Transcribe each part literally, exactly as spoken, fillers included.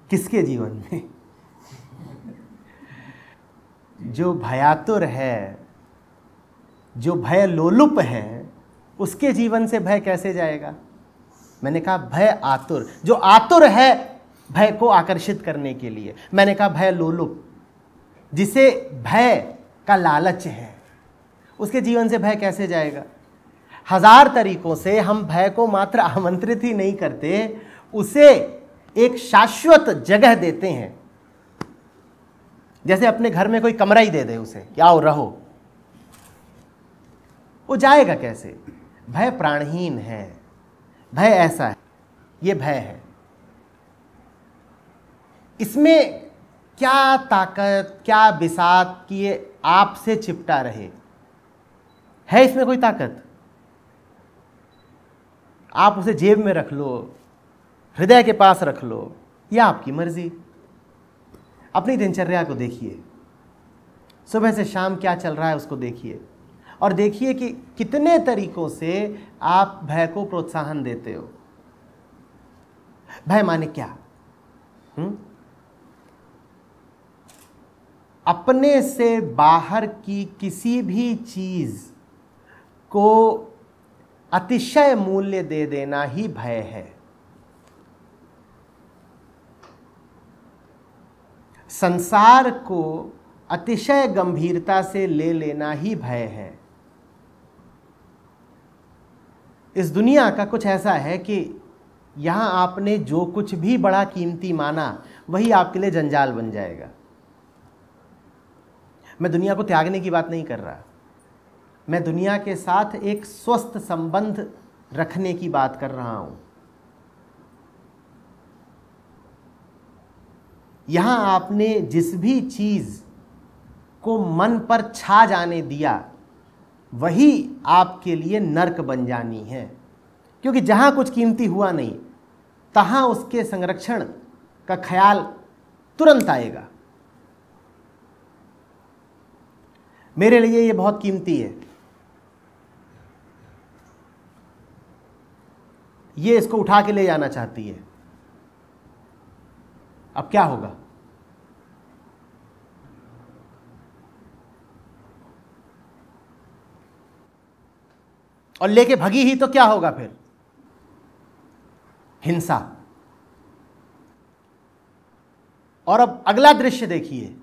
किसके जीवन में? जो भयातुर है, जो भय लोलुप है, उसके जीवन से भय कैसे जाएगा? मैंने कहा भय आतुर, जो आतुर है भय को आकर्षित करने के लिए। मैंने कहा भय लोलुप, जिसे भय का लालच है, उसके जीवन से भय कैसे जाएगा? हजार तरीकों से हम भय को मात्र आमंत्रित ही नहीं करते, उसे एक शाश्वत जगह देते हैं। जैसे अपने घर में कोई कमरा ही दे दे उसे कि आओ रहो, वो जाएगा कैसे? भय प्राणहीन है, भय ऐसा है, ये भय है। इसमें क्या ताकत, क्या बिसात कि ये आपसे चिपटा रहे? है इसमें कोई ताकत? आप उसे जेब में रख लो, हृदय के पास रख लो, यह आपकी मर्जी। अपनी दिनचर्या को देखिए, सुबह से शाम क्या चल रहा है उसको देखिए, और देखिए कि कितने तरीकों से आप भय को प्रोत्साहन देते हो। भय माने क्या? हुँ? अपने से बाहर की किसी भी चीज को अतिशय मूल्य दे देना ही भय है। संसार को अतिशय गंभीरता से ले लेना ही भय है। इस दुनिया का कुछ ऐसा है कि यहां आपने जो कुछ भी बड़ा कीमती माना वही आपके लिए जंजाल बन जाएगा। मैं दुनिया को त्यागने की बात नहीं कर रहा, मैं दुनिया के साथ एक स्वस्थ संबंध रखने की बात कर रहा हूं। यहां आपने जिस भी चीज को मन पर छा जाने दिया वही आपके लिए नर्क बन जानी है, क्योंकि जहां कुछ कीमती हुआ नहीं तहां उसके संरक्षण का ख्याल तुरंत आएगा। मेरे लिए ये बहुत कीमती है, ये इसको उठा के ले जाना चाहती है, अब क्या होगा? और लेके भगी ही तो क्या होगा फिर? हिंसा। और अब अगला दृश्य देखिए,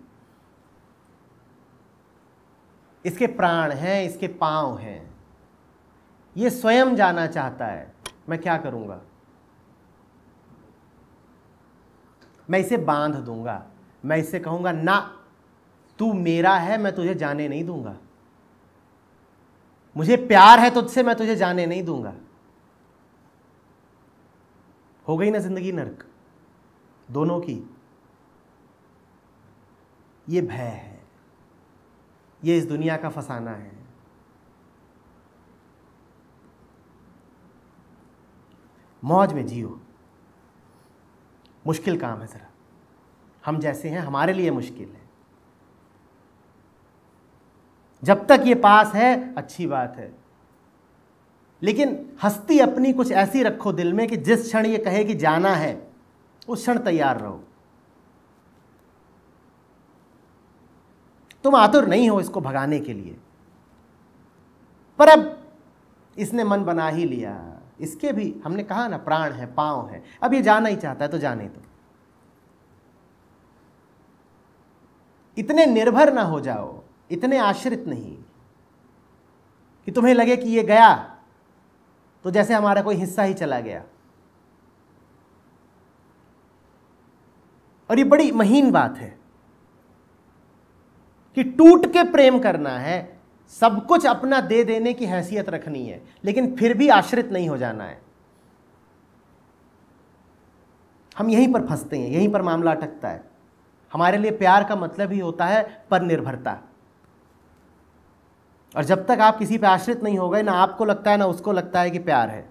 इसके प्राण हैं, इसके पांव हैं, ये स्वयं जाना चाहता है, मैं क्या करूंगा? मैं इसे बांध दूंगा, मैं इसे कहूंगा ना तू मेरा है, मैं तुझे जाने नहीं दूंगा, मुझे प्यार है तुझसे, मैं तुझे जाने नहीं दूंगा। हो गई ना जिंदगी नर्क दोनों की। ये भय है, ये इस दुनिया का फसाना है। मौज में जियो। मुश्किल काम है जरा, हम जैसे हैं हमारे लिए मुश्किल है। जब तक ये पास है अच्छी बात है, लेकिन हस्ती अपनी कुछ ऐसी रखो दिल में कि जिस क्षण ये कहे कि जाना है उस क्षण तैयार रहो। तुम आतुर नहीं हो इसको भगाने के लिए, पर अब इसने मन बना ही लिया। इसके भी हमने कहा ना प्राण है, पांव है, अब ये जाना ही चाहता है तो जाने दो। इतने निर्भर ना हो जाओ, इतने आश्रित नहीं कि तुम्हें लगे कि ये गया तो जैसे हमारा कोई हिस्सा ही चला गया। और ये बड़ी महीन बात है कि टूट के प्रेम करना है, सब कुछ अपना दे देने की हैसियत रखनी है, लेकिन फिर भी आश्रित नहीं हो जाना है। हम यहीं पर फंसते हैं, यहीं पर मामला अटकता है। हमारे लिए प्यार का मतलब ही होता है पर निर्भरता। और जब तक आप किसी पे आश्रित नहीं हो गए, ना आपको लगता है ना उसको लगता है कि प्यार है।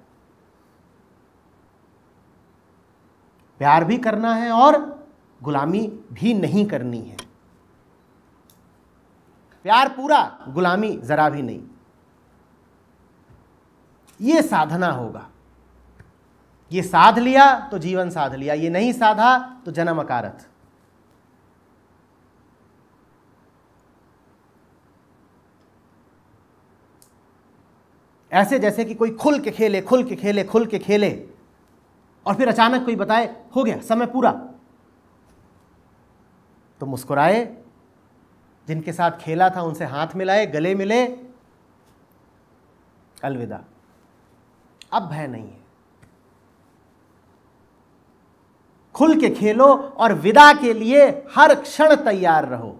प्यार भी करना है और गुलामी भी नहीं करनी है। प्यार पूरा, गुलामी जरा भी नहीं। ये साधना होगा, ये साध लिया तो जीवन साध लिया, ये नहीं साधा तो जन्म अकारथ। ऐसे जैसे कि कोई खुल के खेले खुल के खेले खुल के खेले और फिर अचानक कोई बताए हो गया समय पूरा, तो मुस्कुराए, जिनके साथ खेला था उनसे हाथ मिलाए, गले मिले, अलविदा। अब भय नहीं है। खुल के खेलो और विदा के लिए हर क्षण तैयार रहो।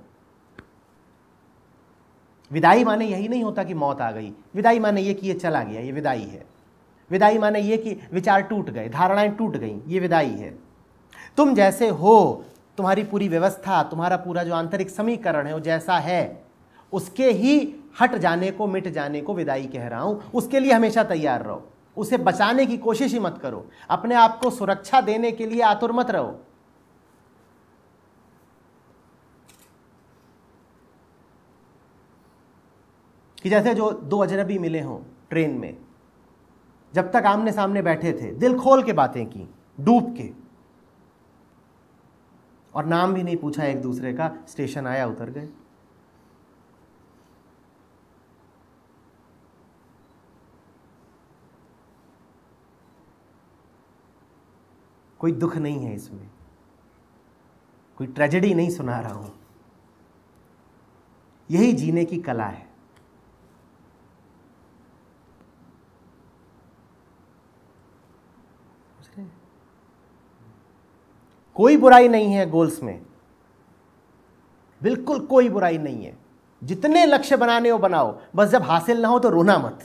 विदाई माने यही नहीं होता कि मौत आ गई, विदाई माने ये कि ये चला गया, ये विदाई है। विदाई माने ये कि विचार टूट गए, धारणाएं टूट गई, ये विदाई है। तुम जैसे हो, तुम्हारी पूरी व्यवस्था, तुम्हारा पूरा जो आंतरिक समीकरण है वो जैसा है, उसके ही हट जाने को, मिट जाने को विदाई कह रहा हूं। उसके लिए हमेशा तैयार रहो, उसे बचाने की कोशिश ही मत करो, अपने आप को सुरक्षा देने के लिए आतुर मत रहो। कि जैसे जो दो अजनबी मिले हों ट्रेन में, जब तक आमने सामने बैठे थे दिल खोल के बातें की, डूब के, और नाम भी नहीं पूछा एक दूसरे का, स्टेशन आया उतर गए। कोई दुख नहीं है इसमें, कोई ट्रेजेडी नहीं सुना रहा हूं, यही जीने की कला है। कोई बुराई नहीं है गोल्स में, बिल्कुल कोई बुराई नहीं है। जितने लक्ष्य बनाने हो बनाओ, बस जब हासिल ना हो तो रोना मत,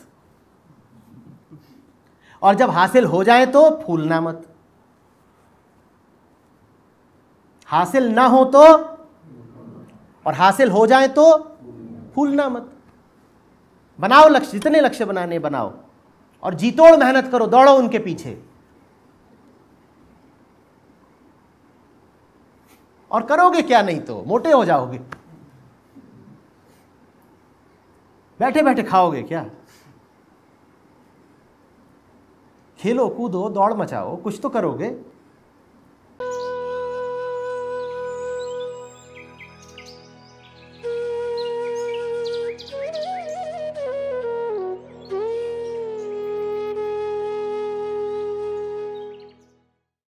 और जब हासिल हो जाए तो फूलना मत। हासिल ना हो तो, और हासिल हो जाए तो फूलना मत। बनाओ लक्ष्य, जितने लक्ष्य बनाने बनाओ, और जीतोड़ मेहनत करो, दौड़ो उनके पीछे। और करोगे क्या, नहीं तो मोटे हो जाओगे। बैठे बैठे खाओगे क्या? खेलो कूदो, दौड़ मचाओ, कुछ तो करोगे।